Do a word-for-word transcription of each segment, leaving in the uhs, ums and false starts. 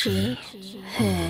She heard.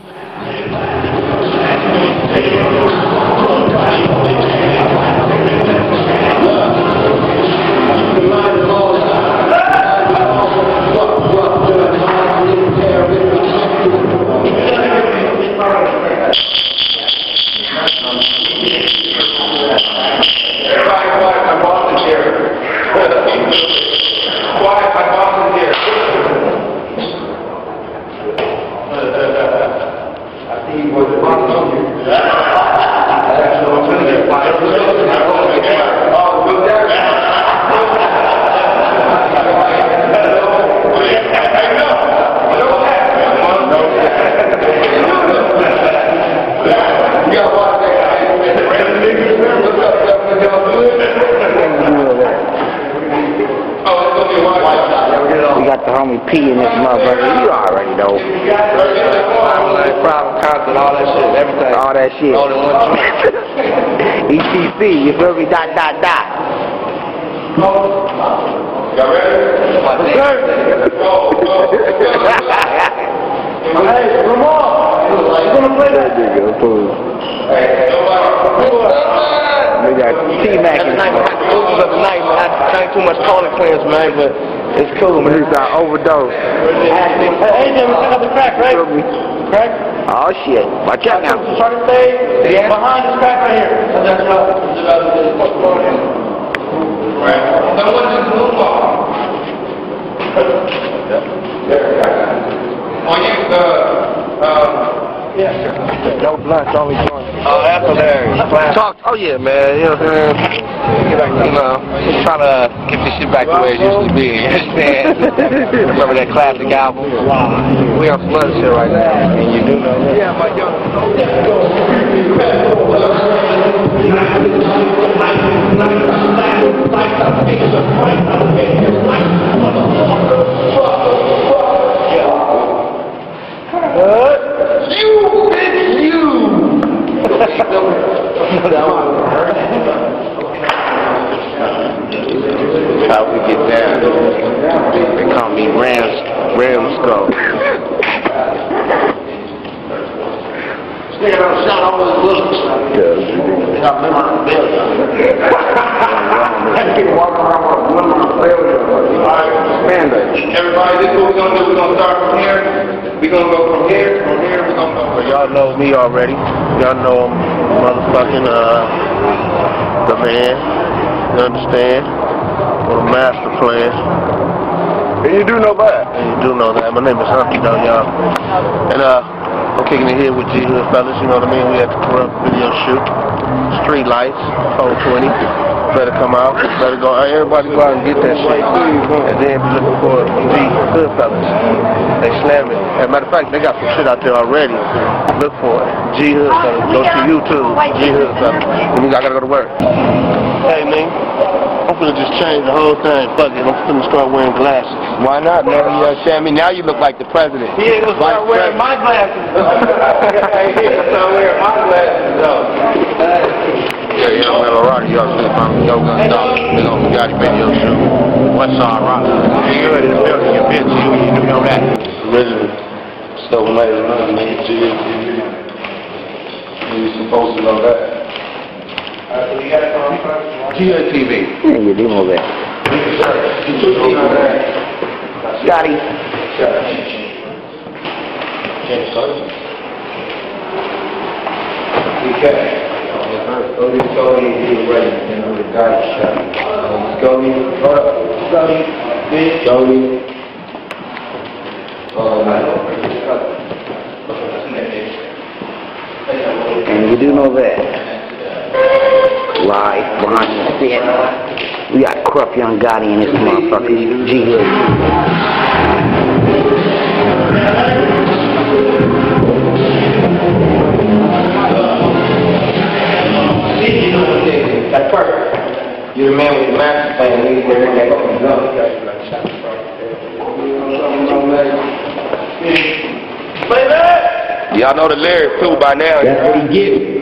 P in this motherfucker, you already know. Like problem, constant, all that shit, everything. All that shit. All in one joint. E T C, you feel me? Dot, dot, dot. Y'all ready? Yes, sir. Hey, Lamar, you gonna play that? Nigga, fool. We got T-Mac in the movies of the night, man. I ain't too much color cleanse, man, but it's cool, man. He's got overdose. Hey, Jim, we took up the crack, right? Crack? Oh, shit. Watch out now. Try to stay yeah. behind this crack right here. That's right. Right. So what's this blue ball? Oh, you, uh, uh, yeah. No blunt, only joint. Oh, that's hilarious. Talk. Oh, yeah, man. You know what I'm saying? You know, just trying to get this shit back the way it used to be. You understand? Remember that classic album? We on some other shit right now. And you do know that? Yeah, my young. You, bitch, you! How we get down? They call me Rams, Roscoe. This nigga done shot all his bullets. They got them on the bill. That kid walking around with them on the bill. Alright, everybody, this is what we're gonna do. We're gonna start from here. We're gonna go from here, from here, we're gonna go. Well, y'all know me already. Y'all know I'm motherfucking uh the man. You understand? With a master plan. And you do know that. And you do know that. My name is Humpty though, y'all. And uh I'm kicking it here with G Hood fellas, you know what I mean? We had the Kurupt video shoot. Streetlights, four twenty. Better come out. Better go. Everybody go out and get that shit. And then be looking for G Hood fellas. They slam it. As a matter of fact, they got some shit out there already. Look for it. G Hood fellas. Go to YouTube. G Hood fellas. I gotta go to work. Hey man, I'm gonna just change the whole thing. Fuck it. I'm gonna start wearing glasses. Why not, man? You understand me? Now you look like the president. He ain't gonna start wearing my glasses. Hey, he ain't gonna start wearing my glasses though. Yeah, you know, man, alright, y'all see if I'm yoga and dog. Big old Gotti video shoot. What's all right? You good in the building, you bitch, you, you know that. Original. So amazing, man. G H T V. You supposed to know that. Alright, so you got it on first? G H T V. Yeah, you do know that. Gotti. Can't start. Okay. Gotti, Gotti, he's ready, you know, the guy shot. Gotti, hold up. Gotti, bitch. Gotti. And you do know that. Live, behind the set. We got Kurupt Young Gotti in this motherfucker. G Hood. That's perfect. You're the man with the master plan. You need to bring that up and go. Y'all know the lyrics too by now. That's what he gets.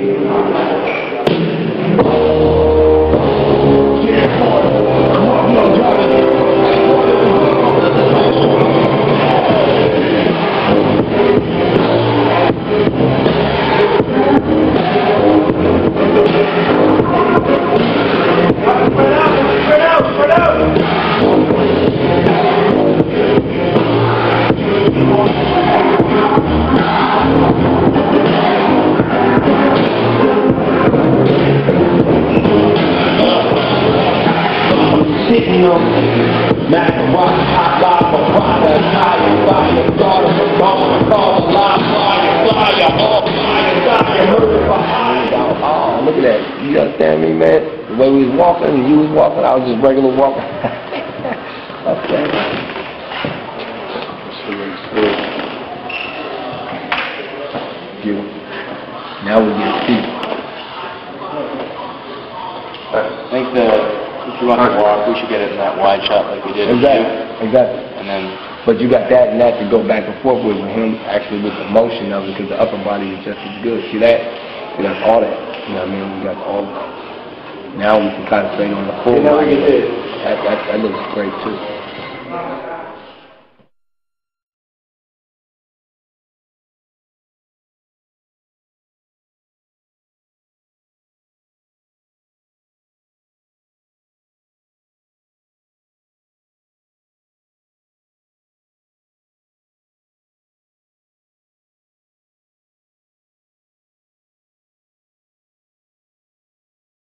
Maserati, hot live for product, higher, fire, starter, for bomb, call a live fire, flyer, all fire, fire, murder for hire. Oh, look at that. You understand me, man? The way we was walking and you was walking, I was just regular walking. Okay. Beautiful. Now we get to see. I think that if you want to walk, we should get it in that wide shot like we did. Exactly. Exactly. And then. But you got that and that to go back and forth with, with him actually with the motion of it, because the upper body is just as good. See that? See, that's all that. You know what I mean? We got all that. Now we can concentrate on the full body. That, that, that looks great too.